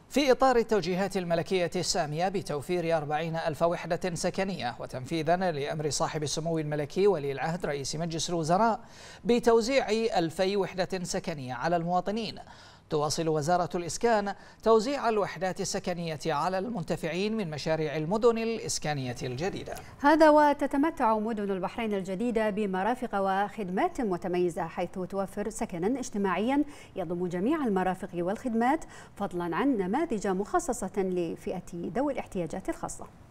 في إطار التوجيهات الملكية السامية بتوفير 40,000 وحدة سكنية وتنفيذا لأمر صاحب السمو الملكي ولي العهد رئيس مجلس الوزراء بتوزيع 2000 وحدة سكنية على المواطنين، تواصل وزارة الإسكان توزيع الوحدات السكنية على المنتفعين من مشاريع المدن الإسكانية الجديدة. هذا وتتمتع مدن البحرين الجديدة بمرافق وخدمات متميزة، حيث توفر سكنا اجتماعيا يضم جميع المرافق والخدمات، فضلا عن نماذج مخصصة لفئة ذوي الاحتياجات الخاصة.